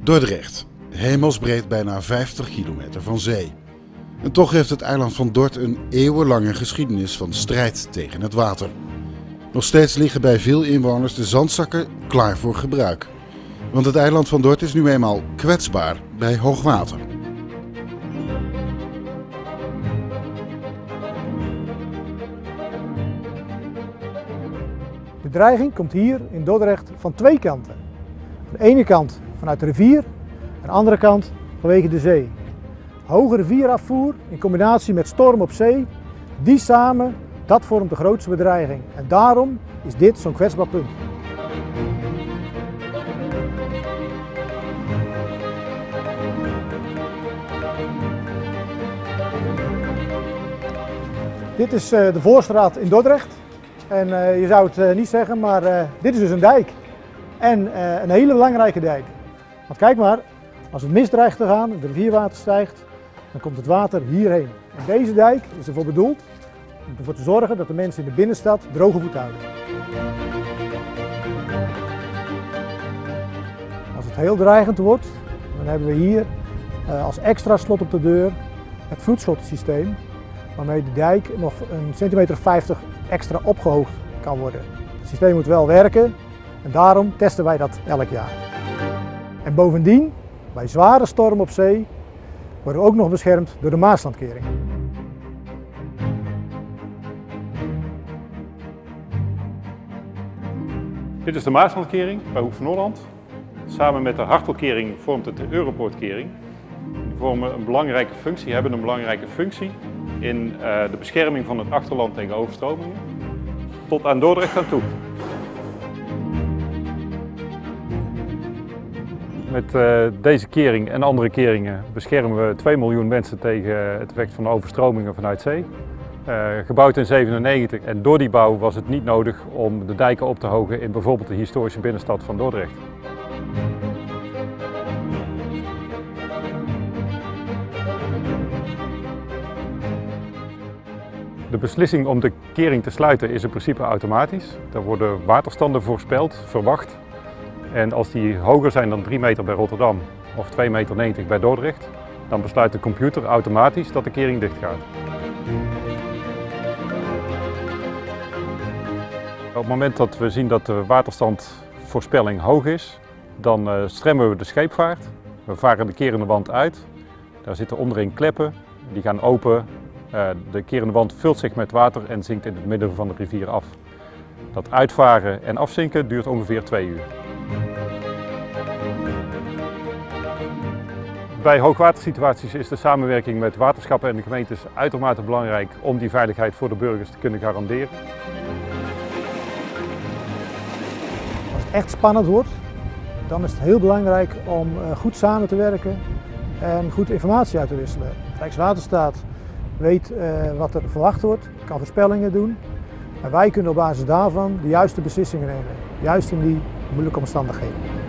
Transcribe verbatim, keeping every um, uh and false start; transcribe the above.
Dordrecht, hemelsbreed bijna vijftig kilometer van zee. En toch heeft het eiland van Dort een eeuwenlange geschiedenis van strijd tegen het water. Nog steeds liggen bij veel inwoners de zandzakken klaar voor gebruik. Want het eiland van Dort is nu eenmaal kwetsbaar bij hoogwater. De dreiging komt hier in Dordrecht van twee kanten. Aan de ene kant vanuit de rivier, aan de andere kant vanwege de zee. Hoge rivierafvoer in combinatie met storm op zee, die samen, dat vormt de grootste bedreiging. En daarom is dit zo'n kwetsbaar punt. Dit is uh, de Voorstraat in Dordrecht. En uh, je zou het uh, niet zeggen, maar uh, dit is dus een dijk. En uh, een hele belangrijke dijk. Want kijk maar, als het mist dreigt te gaan, de rivierwater stijgt, dan komt het water hierheen. En deze dijk is ervoor bedoeld om ervoor te zorgen dat de mensen in de binnenstad droge voeten houden. Als het heel dreigend wordt, dan hebben we hier uh, als extra slot op de deur het vloedslotsysteem, waarmee de dijk nog een centimeter vijftig extra opgehoogd kan worden. Het systeem moet wel werken en daarom testen wij dat elk jaar. En bovendien, bij zware storm op zee, worden we ook nog beschermd door de Maaslandkering. Dit is de Maaslandkering bij Hoek van Holland. Samen met de Hartelkering vormt het de Europoortkering. Die vormen een belangrijke functie, hebben een belangrijke functie in uh, de bescherming van het achterland tegen overstromingen, tot aan Dordrecht aan toe. Met uh, deze kering en andere keringen beschermen we twee miljoen mensen tegen het effect van de overstromingen vanuit zee. Uh, gebouwd in zevenennegentig en door die bouw was het niet nodig om de dijken op te hogen in bijvoorbeeld de historische binnenstad van Dordrecht. De beslissing om de kering te sluiten is in principe automatisch. Er worden waterstanden voorspeld, verwacht. En als die hoger zijn dan drie meter bij Rotterdam of twee meter negentig bij Dordrecht, dan besluit de computer automatisch dat de kering dicht gaat. Op het moment dat we zien dat de waterstandvoorspelling hoog is, dan uh, stremmen we de scheepvaart. We varen de kerende wand uit. Daar zitten onderin kleppen, die gaan open. Uh, de kerende wand vult zich met water en zinkt in het midden van de rivier af. Dat uitvaren en afzinken duurt ongeveer twee uur. Bij hoogwatersituaties is de samenwerking met waterschappen en de gemeentes uitermate belangrijk om die veiligheid voor de burgers te kunnen garanderen. Als het echt spannend wordt, dan is het heel belangrijk om goed samen te werken en goed informatie uit te wisselen. Rijkswaterstaat weet uh, wat er verwacht wordt, kan voorspellingen doen en wij kunnen op basis daarvan de juiste beslissingen nemen, juist in die moeilijke omstandigheden.